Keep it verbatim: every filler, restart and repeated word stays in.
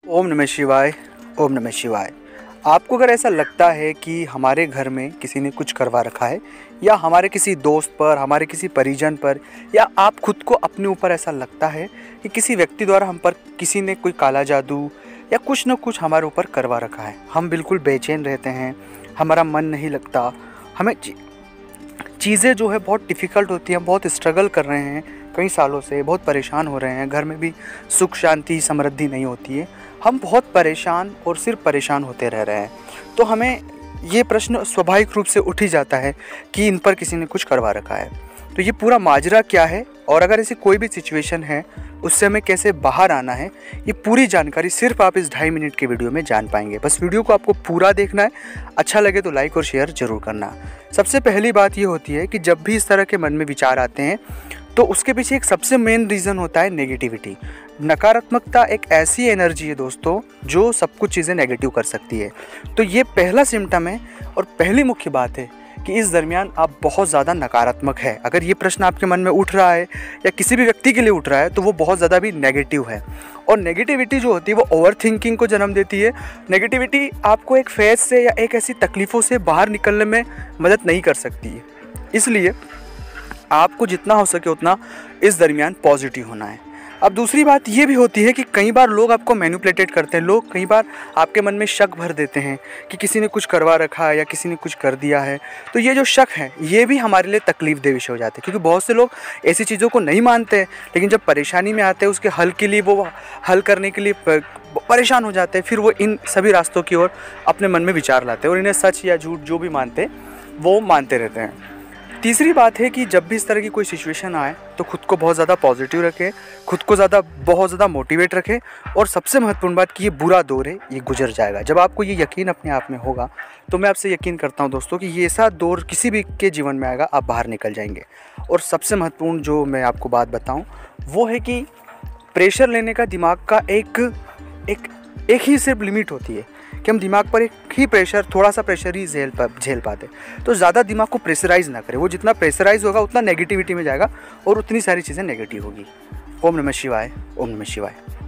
ओम नमः शिवाय। ओम नमः शिवाय। आपको अगर ऐसा लगता है कि हमारे घर में किसी ने कुछ करवा रखा है, या हमारे किसी दोस्त पर, हमारे किसी परिजन पर, या आप खुद को अपने ऊपर ऐसा लगता है कि किसी व्यक्ति द्वारा हम पर किसी ने कोई काला जादू या कुछ न कुछ हमारे ऊपर करवा रखा है, हम बिल्कुल बेचैन रहते हैं, हमारा मन नहीं लगता, हमें चीज़ें जो है बहुत डिफ़िकल्ट होती हैं, हम बहुत स्ट्रगल कर रहे हैं कई सालों से, बहुत परेशान हो रहे हैं, घर में भी सुख शांति समृद्धि नहीं होती है, हम बहुत परेशान और सिर्फ परेशान होते रह रहे हैं। तो हमें ये प्रश्न स्वाभाविक रूप से उठ ही जाता है कि इन पर किसी ने कुछ करवा रखा है। तो ये पूरा माजरा क्या है, और अगर ऐसी कोई भी सिचुएशन है उससे हमें कैसे बाहर आना है, ये पूरी जानकारी सिर्फ आप इस ढाई मिनट के वीडियो में जान पाएंगे। बस वीडियो को आपको पूरा देखना है, अच्छा लगे तो लाइक और शेयर जरूर करना। सबसे पहली बात ये होती है कि जब भी इस तरह के मन में विचार आते हैं तो उसके पीछे एक सबसे मेन रीज़न होता है नेगेटिविटी। नकारात्मकता एक ऐसी एनर्जी है दोस्तों जो सब कुछ चीज़ें नेगेटिव कर सकती है। तो ये पहला सिम्टम है और पहली मुख्य बात है कि इस दरमियान आप बहुत ज़्यादा नकारात्मक है। अगर ये प्रश्न आपके मन में उठ रहा है या किसी भी व्यक्ति के लिए उठ रहा है तो वो बहुत ज़्यादा भी नेगेटिव है। और नेगेटिविटी जो होती है वो ओवर थिंकिंग को जन्म देती है। नेगेटिविटी आपको एक फेज से या एक ऐसी तकलीफ़ों से बाहर निकलने में मदद नहीं कर सकती है। इसलिए आपको जितना हो सके उतना इस दरमियान पॉजिटिव होना है। अब दूसरी बात ये भी होती है कि कई बार लोग आपको मैनिपुलेटेड करते हैं, लोग कई बार आपके मन में शक भर देते हैं कि किसी ने कुछ करवा रखा है या किसी ने कुछ कर दिया है। तो ये जो शक है ये भी हमारे लिए तकलीफ दे विषय हो जाते हैं, क्योंकि बहुत से लोग ऐसी चीज़ों को नहीं मानते हैं, लेकिन जब परेशानी में आते हैं उसके हल के लिए, वो हल करने के लिए परेशान हो जाते हैं, फिर वो इन सभी रास्तों की ओर अपने मन में विचार लाते हैं और इन्हें सच या झूठ जो भी मानते वो मानते रहते हैं। तीसरी बात है कि जब भी इस तरह की कोई सिचुएशन आए तो खुद को बहुत ज़्यादा पॉजिटिव रखें, खुद को ज़्यादा बहुत ज़्यादा मोटिवेट रखें, और सबसे महत्वपूर्ण बात कि ये बुरा दौर है, ये गुजर जाएगा। जब आपको ये यकीन अपने आप में होगा तो मैं आपसे यकीन करता हूँ दोस्तों कि ये ऐसा दौर किसी भी के जीवन में आएगा, आप बाहर निकल जाएंगे। और सबसे महत्वपूर्ण जो मैं आपको बात बताऊँ वो है कि प्रेशर लेने का दिमाग का एक एक एक ही सिर्फ लिमिट होती है कि हम दिमाग पर एक ही प्रेशर, थोड़ा सा प्रेशर ही झेल पा झेल पाते। तो ज़्यादा दिमाग को प्रेशराइज़ ना करें, वो जितना प्रेशराइज़ होगा उतना नेगेटिविटी में जाएगा और उतनी सारी चीज़ें नेगेटिव होगी। ओम नमः शिवाय। ओम नमः शिवाय।